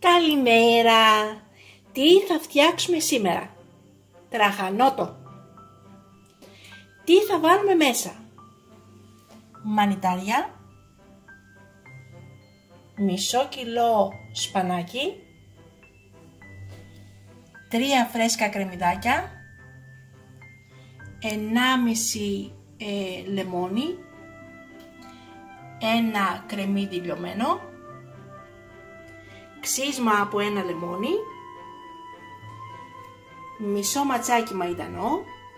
Καλημέρα! Τι θα φτιάξουμε σήμερα? Τραχανότο. Τι θα βάλουμε μέσα? Μανιτάρια, μισό κιλό σπανάκι, 3 φρέσκα κρεμμυδάκια, 1,5 λεμόνι, 1 κρεμμύδι λιωμένο, ξύσμα από 1 λεμόνι, μισό ματσάκι μαϊντανό,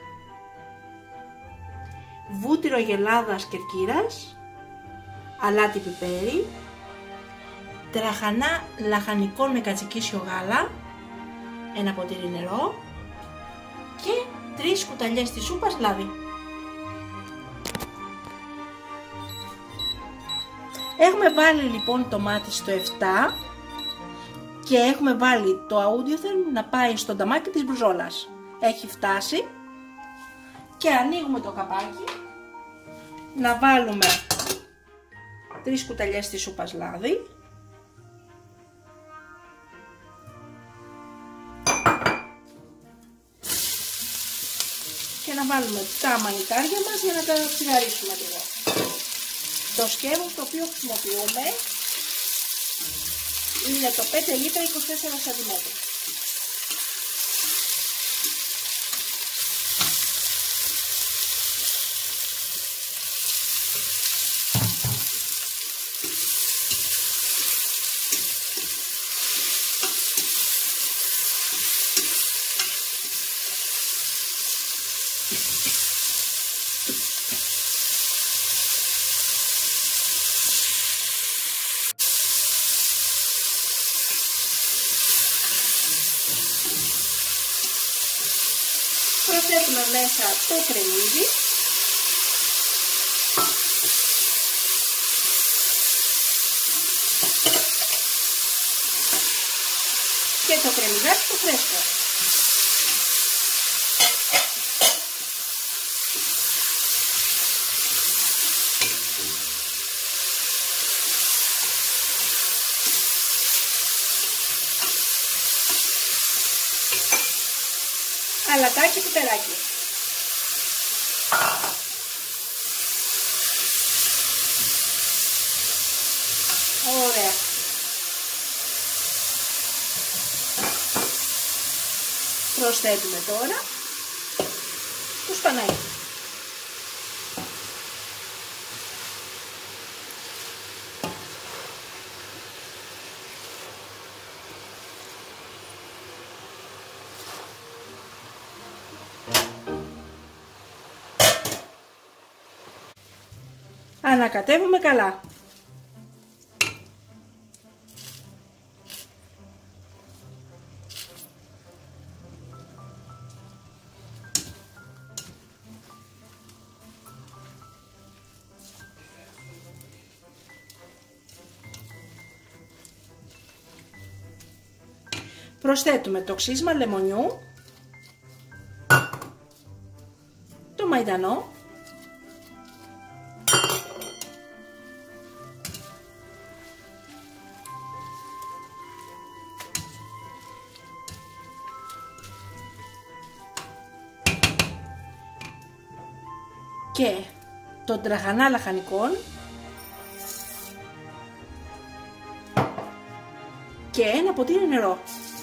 βούτυρο γελάδας κερκύρας, αλάτι πιπέρι, τραχανά λαχανικών με κατσικίσιο γάλα, 1 ποτήρι νερό και 3 κουταλιές της σούπας λάδι. Έχουμε βάλει λοιπόν το μάτι στο 7 και έχουμε βάλει το αούντιοθερμ να πάει στο νταμάκι της μπρουζόλας. Έχει φτάσει και ανοίγουμε το καπάκι να βάλουμε 3 κουταλιές της σούπας λάδι, και να βάλουμε τα μανιτάρια μας για να τα τσιγαρίσουμε λίγο. Το σκεύος το οποίο χρησιμοποιούμε είναι το 5 λίτρα 24 cm. Προσθέτουμε μέσα το κρεμμύδι, και το κρεμμυδάκι το φρέσκο. Αλατάκι πιπεράκι. Ωραία. Προσθέτουμε τώρα το σπανάκι. Ανακατεύουμε καλά. Προσθέτουμε το ξύσμα λεμονιού, το μαϊντανό, και το τραχανά λαχανικών και 1 ποτήρι νερό.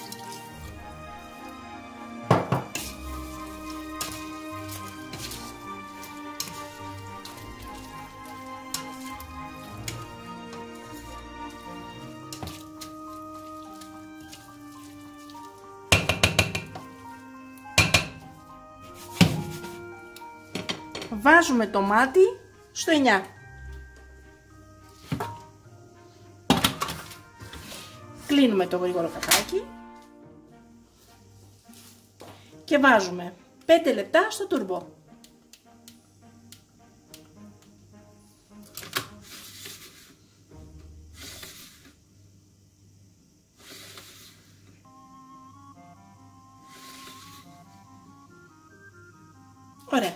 Βάζουμε το μάτι στο 9. Κλείνουμε το γρήγορο κατάκι και βάζουμε 5 λεπτά στο τουρμπο. Ωραία.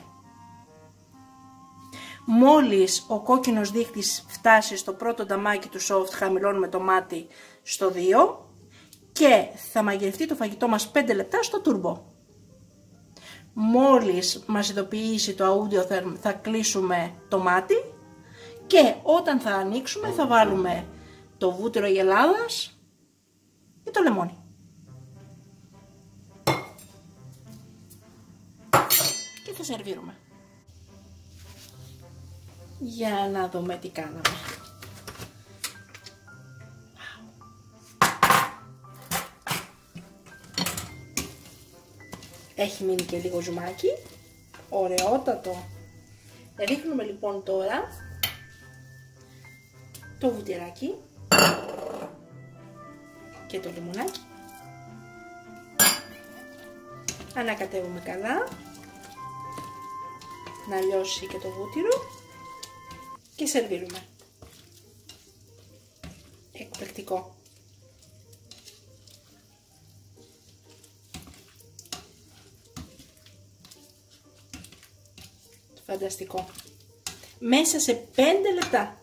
Μόλις ο κόκκινος δείχτης φτάσει στο πρώτο νταμάκι του soft, χαμηλώνουμε το μάτι στο 2 και θα μαγειρευτεί το φαγητό μας 5 λεπτά στο τούρμπο. Μόλις μας ειδοποιήσει το Audiotherm θα κλείσουμε το μάτι και όταν θα ανοίξουμε θα βάλουμε το βούτυρο γελάδας ή το λεμόνι. Και θα σερβίρουμε. Για να δούμε τι κάναμε. Έχει μείνει και λίγο ζουμάκι. Ωραιότατο. Ρίχνουμε λοιπόν τώρα το βουτυράκι και το λιμονάκι. Ανακατεύουμε καλά. Να λιώσει και το βούτυρο. Και σερβίρουμε. Εκπληκτικό. Φανταστικό. Μέσα σε 5 λεπτά.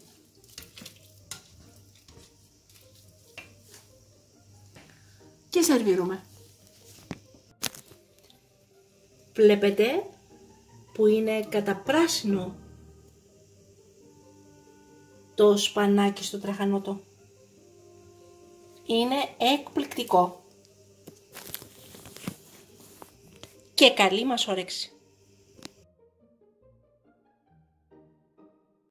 Και σερβίρουμε. Βλέπετε που είναι καταπράσινο το σπανάκι στο τραχανότο. Είναι εκπληκτικό. Και καλή μας όρεξη.